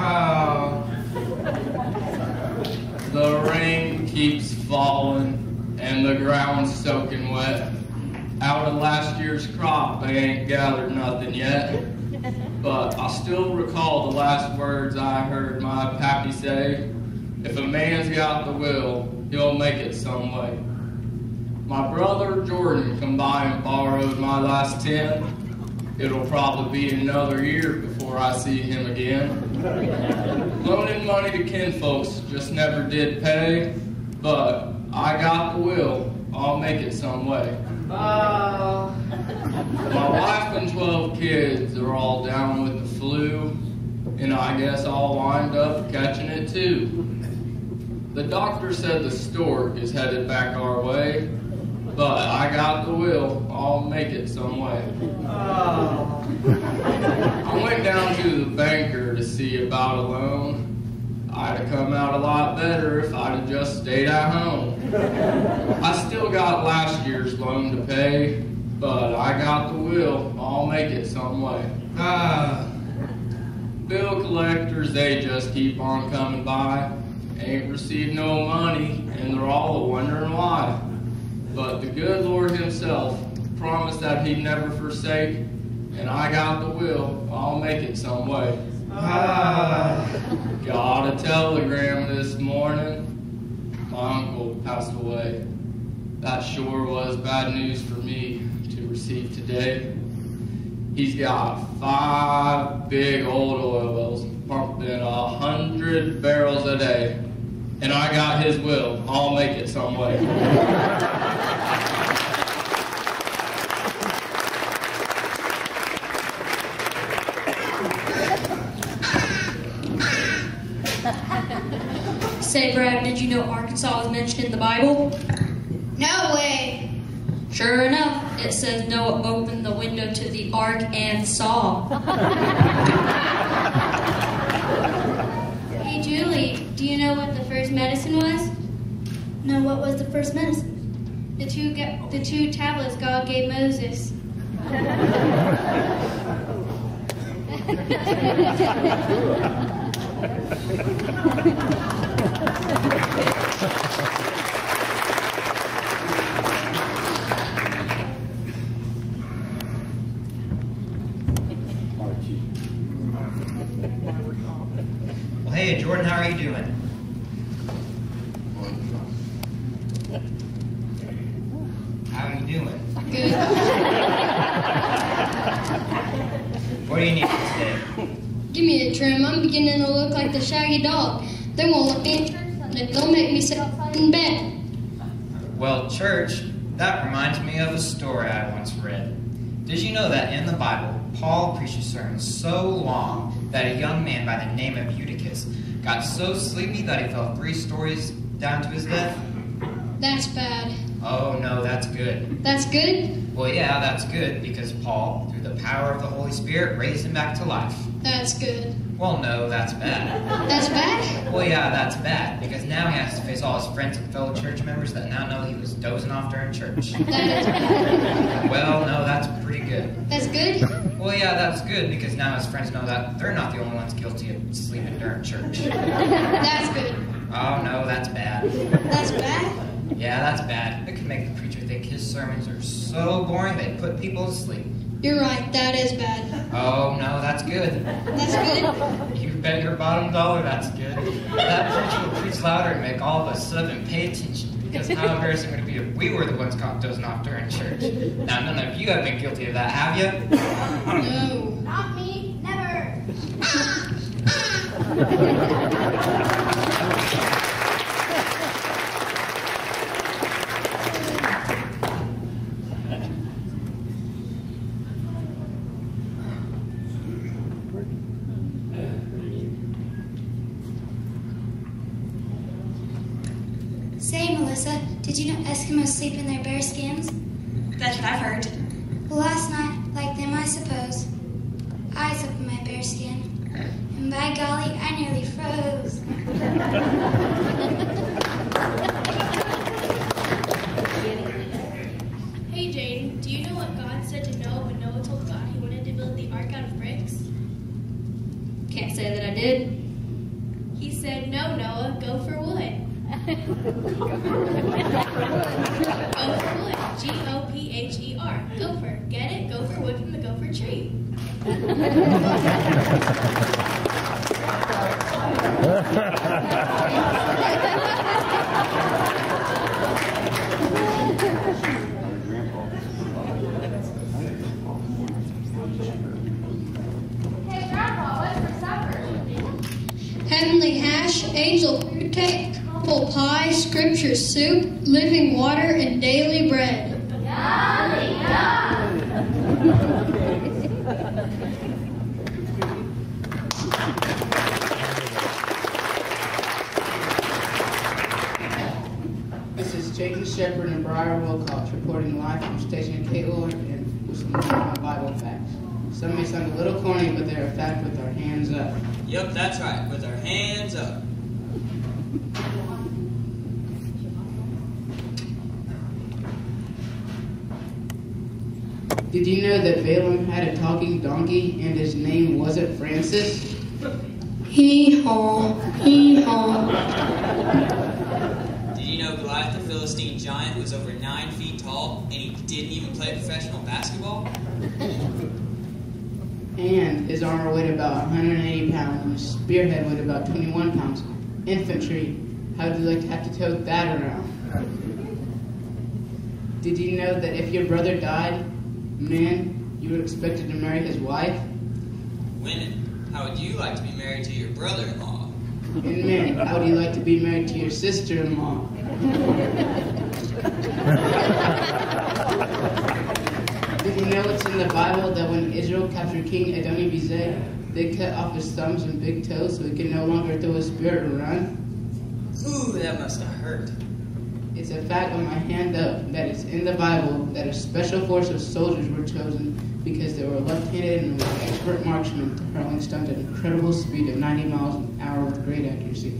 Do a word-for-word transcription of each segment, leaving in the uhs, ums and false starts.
Oh. The rain keeps falling and the ground's soaking wet. Out of last year's crop, they ain't gathered nothing yet. But I still recall the last words I heard my pappy say, if a man's got the will, he'll make it some way. My brother Jordan come by and borrowed my last ten. It'll probably be another year before I see him again. Loaning money to kinfolks just never did pay, but I got the will, I'll make it some way. Oh. My wife and twelve kids are all down with the flu, and I guess I'll wind up catching it too. The doctor said the stork is headed back our way, but I got the will, I'll make it some way. Oh. I went down to the banker to see about a loan. I'd have come out a lot better if I'd have just stayed at home. I still got last year's loan to pay, but I got the will, I'll make it some way. Ah. Bill collectors, they just keep on coming by. Ain't received no money, and they're all wondering why. But the good Lord himself promised that he'd never forsake, and I got the will, I'll make it some way. Ah. Got a telegram this morning. My uncle passed away. That sure was bad news for me to receive today. He's got five big old oil wells pumping a hundred barrels a day. And I got his will. I'll make it some way. Say, Brad, did you know Arkansas was mentioned in the Bible? No way. Sure enough, it says Noah opened the window to the ark and saw. Hey, Julie, do you know what the first medicine was? No, what was the first medicine? The two, the two tablets God gave Moses. Well, hey, Jordan, how are you doing? How are you doing? Good. What do you need today? Give me a trim. I'm beginning to look like the shaggy dog. They won't let me in church Sunday. They'll make me sit outside in bed. Well, church, that reminds me of a story I once read. Did you know that in the Bible, Paul preached a sermon so long that a young man by the name of Eutychus got so sleepy that he fell three stories down to his death? That's bad. Oh, no, that's good. That's good? Well, yeah, that's good, because Paul, through the power of the Holy Spirit, raised him back to life. That's good. Well, no, that's bad. That's bad? Well, yeah, that's bad, because now he has to face all his friends and fellow church members that now know he was dozing off during church. That is bad. Well, no, that's pretty good. That's good? Well, yeah, that's good, because now his friends know that they're not the only ones guilty of sleeping during church. That's good. Oh, no, that's bad. That's bad? Yeah, that's bad. It could make the preacher think his sermons are so boring they put people to sleep. You're right, that is bad. Oh, no, that's good. That's good? You bet your bottom dollar that's good. That preacher will preach louder and make all of us sit up and pay attention. Because how embarrassing would it be if we were the ones caught dozing off during church? Now, none of you have been guilty of that, have you? No. Not me, never. Say, Melissa, did you know Eskimos sleep in their bear skins? That's what I've heard. Well, last night, like them, I suppose, I slept in my bear skin, and by golly, I nearly froze. Hey, Jane, do you know what God said to Noah when Noah told God he wanted to build the ark out of bricks? Can't say that I did. said, no, Noah, go for wood. Go for wood. G O P H E R. Gopher. Get it? Go for wood from the gopher tree. Hey, Grandpa, what's for supper? Heavenly hash, angel fruit cake, apple pie, scripture soup, living water, and daily bread. Yummy, yum. This is Jaden Shepard and Briar Wilcox reporting live from Station K O R N with some of my Bible facts. Some may sound a little corny, but they are fact with our hands up. Yep, that's right, with our hands up. Did you know that Balaam had a talking donkey and his name wasn't Francis? Hee-haw, hee-haw. Did you know Goliath, the Philistine giant, was over nine feet tall and he didn't even play professional basketball? And his armor weighed about one hundred eighty pounds and his spearhead weighed about twenty-one pounds. Infantry, how would you like to have to tote that around? Did you know that if your brother died, men, you were expected to marry his wife? Women, how would you like to be married to your brother-in-law? And men, how would you like to be married to your sister-in-law? Did you know it's in the Bible that when Israel captured King Adoni-Bezek, they cut off his thumbs and big toes so he could no longer throw his spear or run? Ooh, that must have hurt. It's a fact with my hand up that it's in the Bible that a special force of soldiers were chosen because they were left-handed and were expert marksmen, hurling stones at an incredible speed of ninety miles an hour with great accuracy.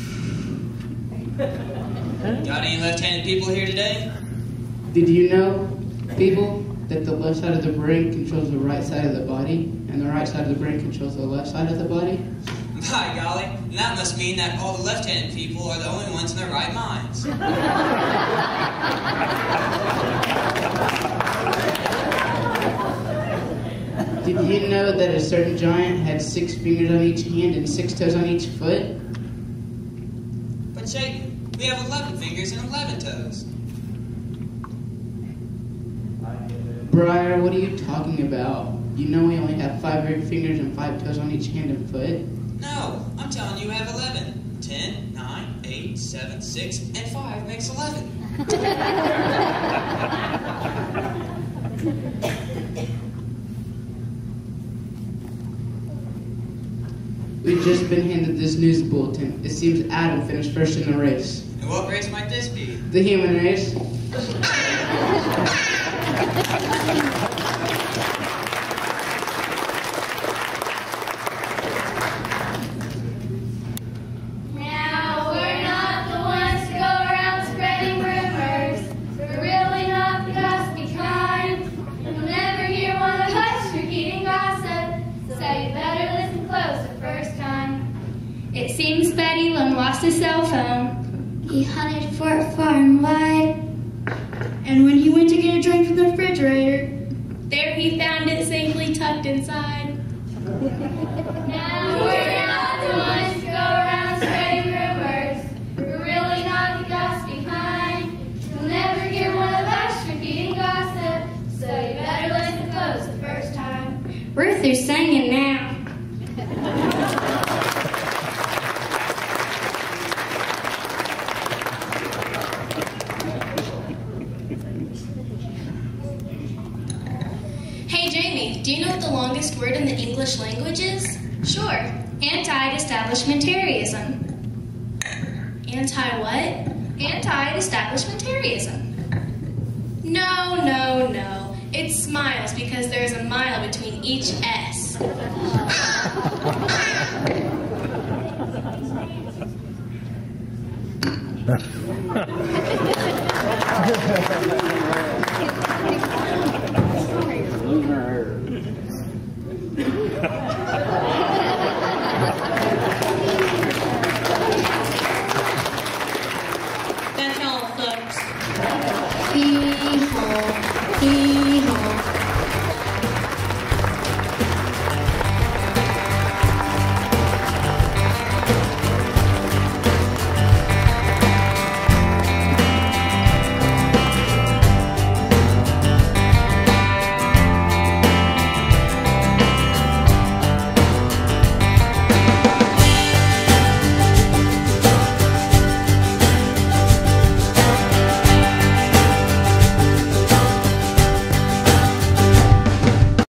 Got any left-handed people here today? Did you know, people, that the left side of the brain controls the right side of the body, and the right side of the brain controls the left side of the body? By golly, and that must mean that all the left-handed people are the only ones in their right minds. Did you know that a certain giant had six fingers on each hand and six toes on each foot? But Satan, we have eleven fingers and eleven toes. Briar, what are you talking about? You know we only have five fingers and five toes on each hand and foot? No, I'm telling you we have eleven. Ten, nine, eight, seven, six, and five makes eleven. We've just been handed this news bulletin. It seems Adam finished first in the race. And what race might this be? The human race. Now, we're not the ones to go around spreading rumors. We're really not the gossipy kind. You'll never hear one of us repeating gossip, so you better listen close the first time. It seems Betty Lum lost his cell phone. He hunted for it far and wide. And when he went to get a drink from the refrigerator, There he found it safely tucked inside. Now, we're not the ones to go around spreading rumors. We're really not the gossipy kind. You'll never hear one of us repeating gossip, so you better listen close the first time. Ruth is singing now. Hey Jamie, do you know what the longest word in the English language is? Sure, anti-establishmentarianism. Anti what? Anti-establishmentarianism. No, no, no. It smiles because there's a mile between each S.